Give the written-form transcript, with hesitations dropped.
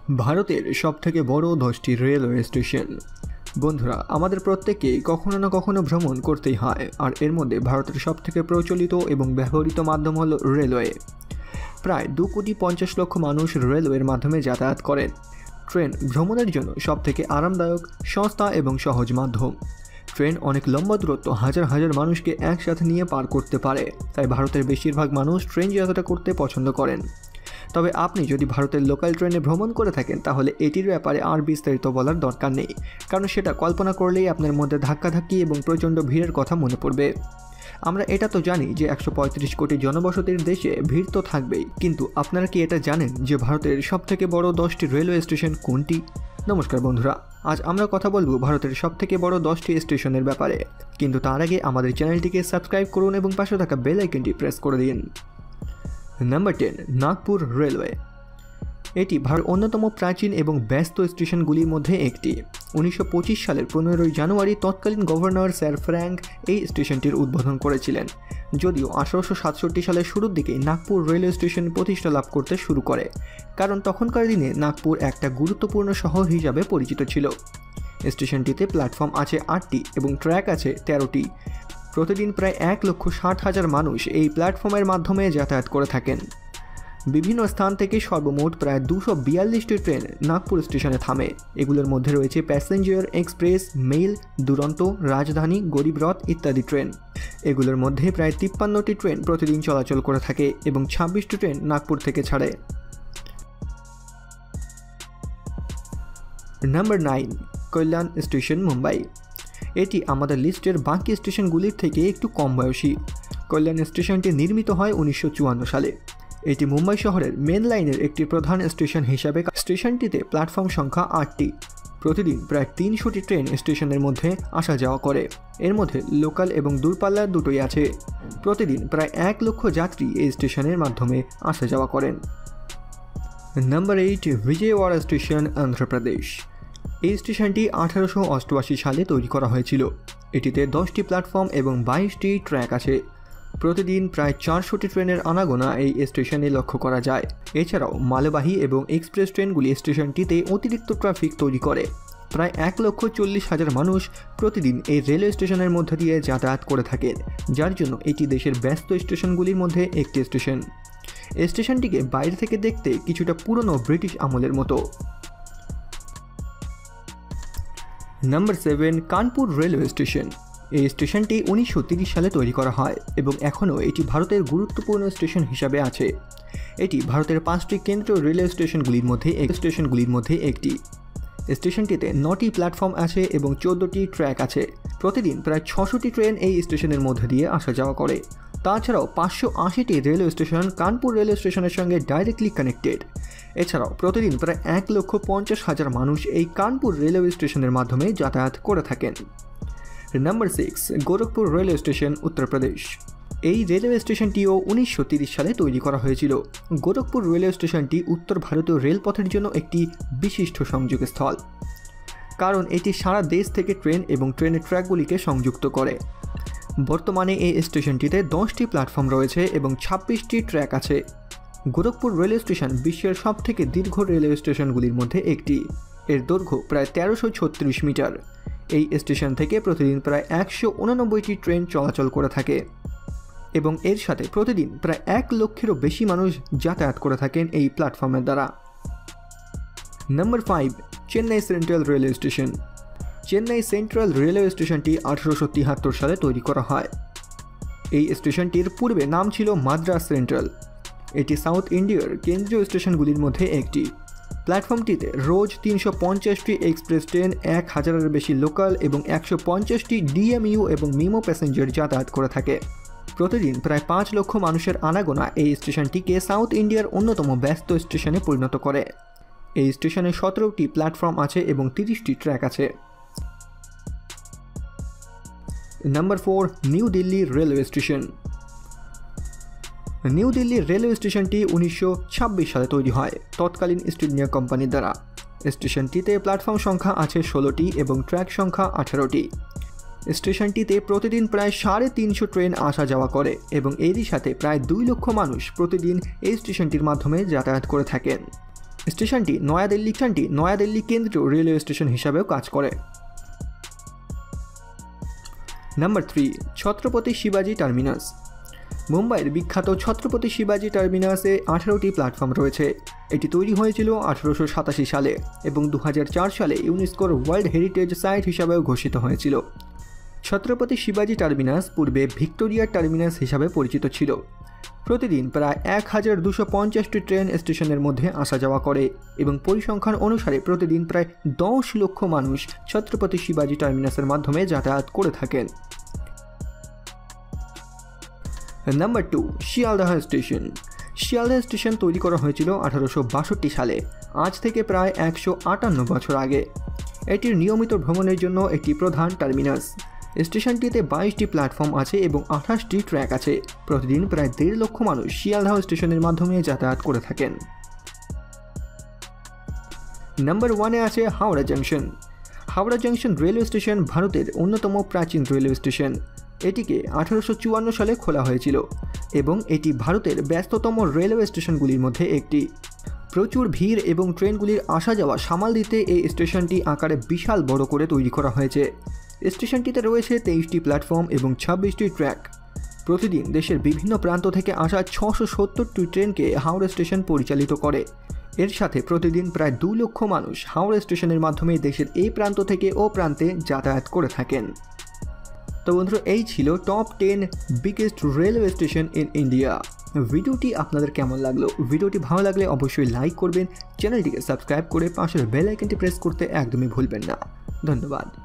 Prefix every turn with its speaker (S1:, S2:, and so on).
S1: ভারতের সবথেকে বড় 10টি রেলওয়ে স্টেশন। বন্ধুরা, আমাদের প্রত্যেককেই কখনো না কখনো ভ্রমণ করতেই হয়, আর এর মধ্যে ভারতের সবথেকে প্রচলিত এবং ব্যবহৃত মাধ্যম হল রেলওয়ে। প্রায় 2,50,00,000 মানুষ রেলওয়ের মাধ্যমে যাতায়াত করেন। ট্রেন ভ্রমণের জন্য সবথেকে আরামদায়ক, সস্তা এবং সহজ মাধ্যম। ট্রেন অনেক লম্বা দূরত্ব হাজার হাজার মানুষকে একসাথে নিয়ে পার করতে পারে, তাই ভারতের বেশিরভাগ মানুষ ট্রেন যাত্রা করতে পছন্দ করেন। তবে আপনি যদি ভারতের লোকাল ট্রেনে ভ্রমণ করে থাকেন, তাহলে এটির ব্যাপারে আর বিস্তারিত বলার দরকার নেই, কারণ সেটা কল্পনা করলেই আপনার মধ্যে ধাক্কাধাক্কি এবং প্রচণ্ড ভিড়ের কথা মনে পড়বে। আমরা এটা তো জানি যে 135 কোটি জনবসতির দেশে ভিড় তো থাকবেই, কিন্তু আপনারা কি এটা জানেন যে ভারতের সবথেকে বড় 10টি রেলওয়ে স্টেশন কোনটি? নমস্কার বন্ধুরা, আজ আমরা কথা বলবো ভারতের সবথেকে বড় 10টি স্টেশনের ব্যাপারে, কিন্তু তার আগে আমাদের চ্যানেলটিকে সাবস্ক্রাইব করুন এবং পাশে থাকা বেল আইকনটি প্রেস করে দিন। Number 10, Nagpur railway. এটি ভারতের অন্যতম প্রাচীন এবং ব্যস্ত স্টেশনগুলির মধ্যে একটি। 1925 সালের 15 জানুয়ারি তৎকালীন গভর্নর স্যার ফ্র্যাঙ্ক এই স্টেশনটির উদ্বোধন করেছিলেন, যদিও 1867 সালের শুরুর দিকে নাগপুর রেলওয়ে স্টেশন প্রতিষ্ঠা লাভ করতে শুরু করে, কারণ তখনকার দিনে নাগপুর একটা গুরুত্বপূর্ণ শহর হিসাবে পরিচিত ছিল। স্টেশনটিতে প্ল্যাটফর্ম আছে 8টি এবং ট্র্যাক আছে 13টি। প্রতিদিন প্রায় 1,60,000 মানুষ এই প্ল্যাটফর্মের মাধ্যমে যাতায়াত করে থাকেন। বিভিন্ন স্থান থেকে সর্বমোট প্রায় 242টি ট্রেন নাগপুর স্টেশনে থামে। এগুলোর মধ্যে রয়েছে প্যাসেঞ্জার, এক্সপ্রেস, মেল, দুরন্ত, রাজধানী, গরিব রথ ইত্যাদি ট্রেন। এগুলোর মধ্যে প্রায় 53টি ট্রেন প্রতিদিন চলাচল করে থাকে এবং 26টি ট্রেন নাগপুর থেকে ছাড়ে। Number 9, Kalyan station, Mumbai. এটি আমাদের লিস্টের বাকি স্টেশনগুলির থেকে একটু কম বয়সী। কল্যাণ স্টেশনটি নির্মিত হয় 1954 সালে। এটি মুম্বাই শহরের মেন লাইনের একটি প্রধান স্টেশন হিসাবে। স্টেশনটিতে প্ল্যাটফর্ম সংখ্যা 8টি। প্রতিদিন প্রায় 300টি ট্রেন স্টেশনের মধ্যে আসা যাওয়া করে। এর মধ্যে লোকাল এবং দূরপাল্লার দুটোই আছে। প্রতিদিন প্রায় 1 লক্ষ যাত্রী এই স্টেশনের মাধ্যমে আসা যাওয়া করেন। Number 8, Vijayawada station, Andhra Pradesh. এই স্টেশনটি 1888 সালে তৈরি করা হয়েছিল। এটিতে 10টি প্ল্যাটফর্ম এবং 22টি ট্র্যাক আছে। প্রতিদিন প্রায় 400টি ট্রেনের আনাগোনা এই স্টেশনে লক্ষ্য করা যায়। এছাড়াও মালবাহী এবং এক্সপ্রেস ট্রেনগুলি স্টেশনটিতে অতিরিক্ত ট্রাফিক তৈরি করে। প্রায় 1,40,000 মানুষ প্রতিদিন এই রেলওয়ে স্টেশনের মধ্যে দিয়ে যাতায়াত করে থাকেন, যার জন্য এটি দেশের ব্যস্ত স্টেশনগুলির মধ্যে একটি স্টেশন। এই স্টেশনটিকে বাইরে থেকে দেখতে কিছুটা পুরনো ব্রিটিশ আমলের মতো। Number 7, Kanpur railway station. এই স্টেশনটি 1930 সালে তৈরি করা হয় এবং এখনও এটি ভারতের গুরুত্বপূর্ণ স্টেশন হিসাবে আছে। এটি ভারতের 5টি কেন্দ্রীয় রেলওয়ে স্টেশনগুলির মধ্যে একটি। স্টেশনটিতে 9টি প্ল্যাটফর্ম আছে এবং 14টি ট্র্যাক আছে। প্রতিদিন প্রায় 600টি ট্রেন এই স্টেশনের মধ্যে দিয়ে আসা যাওয়া করে। তাছাড়াও 580টি রেলওয়ে স্টেশন কানপুর রেলওয়ে স্টেশনের সঙ্গে ডাইরেক্টলি কানেক্টেড। এছাড়াও প্রতিদিন প্রায় 1,50,000 মানুষ এই কানপুর রেলওয়ে স্টেশনের মাধ্যমে যাতায়াত করে থাকেন। Number 6, Gorakhpur railway station, Uttar Pradesh. এই রেলওয়ে স্টেশনটিও 1930 সালে তৈরি করা হয়েছিল। গোরখপুর রেলওয়ে স্টেশনটি উত্তর ভারতীয় রেলপথের জন্য একটি বিশিষ্ট সংযোগস্থল, কারণ এটি সারা দেশ থেকে ট্রেন এবং ট্রেনের ট্র্যাকগুলিকে সংযুক্ত করে। বর্তমানে এই স্টেশনটিতে 10টি প্ল্যাটফর্ম রয়েছে এবং 26টি ট্র্যাক আছে। গোরখপুর রেলওয়ে স্টেশন বিশ্বের সবথেকে দীর্ঘ রেলওয়ে স্টেশনগুলির মধ্যে একটি। এর দৈর্ঘ্য প্রায় 1336 মিটার। এই স্টেশন থেকে প্রতিদিন প্রায় 189টি ট্রেন চলাচল করে থাকে এবং এর সাথে প্রতিদিন প্রায় 1 লক্ষেরও বেশি মানুষ যাতায়াত করে থাকেন এই প্ল্যাটফর্মের দ্বারা। Number 5, Chennai central railway station. Chennai central railway স্টেশনটি 1873 সালে তৈরি করা হয়। এই স্টেশনটির পূর্বে নাম ছিল মাদ্রাস সেন্ট্রাল। এটি সাউথ ইন্ডিয়ার কেন্দ্রীয় স্টেশনগুলির মধ্যে একটি। প্ল্যাটফর্মটিতে রোজ 350টি এক্সপ্রেস ট্রেন, 1000-এর বেশি লোকাল এবং 150টি ডিএমইউ এবং মিমো প্যাসেঞ্জার যাতায়াত করে থাকে। প্রতিদিন প্রায় 5 লক্ষ মানুষের আনাগোনা এই স্টেশনটিকে সাউথ ইন্ডিয়ার অন্যতম ব্যস্ত স্টেশনে পরিণত করে। এই স্টেশনে 17টি প্ল্যাটফর্ম আছে এবং 30টি ট্র্যাক আছে। Number 4, new Delhi railway station. New Delhi railway স্টেশনটি 1926 সালে তৈরি হয় তৎকালীন ইস্ট ইন্ডিয়া কোম্পানির দ্বারা। স্টেশনটিতে প্ল্যাটফর্ম সংখ্যা আছে 16টি এবং ট্র্যাক সংখ্যা 18টি। স্টেশনটিতে প্রতিদিন প্রায় 350 ট্রেন আসা যাওয়া করে এবং এরই সাথে প্রায় 2 লক্ষ মানুষ প্রতিদিন এই স্টেশনটির মাধ্যমে যাতায়াত করে থাকেন। স্টেশনটি নয়াদিল্লি কেন্দ্রীয় রেলওয়ে স্টেশন হিসাবেও কাজ করে। নাম্বার 3, ছত্রপতি শিবাজি টার্মিনাস। মুম্বাইয়ের বিখ্যাত ছত্রপতি শিবাজি টার্মিনাসে 18টি প্ল্যাটফর্ম রয়েছে। এটি তৈরি হয়েছিল 1887 সালে এবং 2004 সালে ইউনেস্কোর ওয়ার্ল্ড হেরিটেজ সাইট হিসাবেও ঘোষিত হয়েছিল। ছত্রপতি শিবাজি টার্মিনাস পূর্বে ভিক্টোরিয়া টার্মিনাস হিসাবে পরিচিত ছিল। প্রতিদিন প্রায় 1250টি ট্রেন স্টেশনের মধ্যে আসা যাওয়া করে এবং পরিসংখ্যান অনুসারে প্রতিদিন প্রায় 10 লক্ষ মানুষ ছত্রপতি শিবাজি টার্মিনাসের মাধ্যমে যাতায়াত করে থাকেন। Number 2, Sealdah station. Sealdah station তৈরি করা হয়েছিল 1862 সালে, আজ থেকে প্রায় 158 বছর আগে। এটির নিয়মিত ভ্রমণের জন্য একটি প্রধান টার্মিনাস। স্টেশনটিতে 22টি প্ল্যাটফর্ম আছে এবং 28টি ট্র্যাক আছে। প্রতিদিন প্রায় 1.5 লক্ষ মানুষ শিয়ালদাহ স্টেশনের মাধ্যমে যাতায়াত করে থাকেন। নাম্বার 1-এ আছে Howrah junction. Howrah junction railway station ভারতের অন্যতম প্রাচীন রেলওয়ে স্টেশন। এটিকে 1854 সালে খোলা হয়েছিল এবং এটি ভারতের ব্যস্ততম রেলওয়ে স্টেশনগুলির মধ্যে একটি। প্রচুর ভিড় এবং ট্রেনগুলির আসা যাওয়া সামাল দিতে এই স্টেশনটি আকারে বিশাল বড় করে তৈরি করা হয়েছে। স্টেশনটিতে রয়েছে 23টি প্ল্যাটফর্ম এবং 26টি ট্র্যাক। প্রতিদিন দেশের বিভিন্ন প্রান্ত থেকে আসা 670টি ট্রেনকে হাওড়া স্টেশন পরিচালিত করে। এর সাথে প্রতিদিন প্রায় 2 লক্ষ মানুষ হাওড়া স্টেশনের মাধ্যমে দেশের এই প্রান্ত থেকে ও প্রান্তে যাতায়াত করে থাকেন। তো বন্ধুরা, এই ছিল top 10 biggest railway station in India. ভিডিওটি আপনাদের কেমন লাগলো? ভিডিওটি ভালো লাগলে অবশ্যই লাইক করবেন, চ্যানেলটিকে সাবস্ক্রাইব করে পাশের বেল আইকনটি প্রেস করতে একদমই ভুলবেন না। ধন্যবাদ।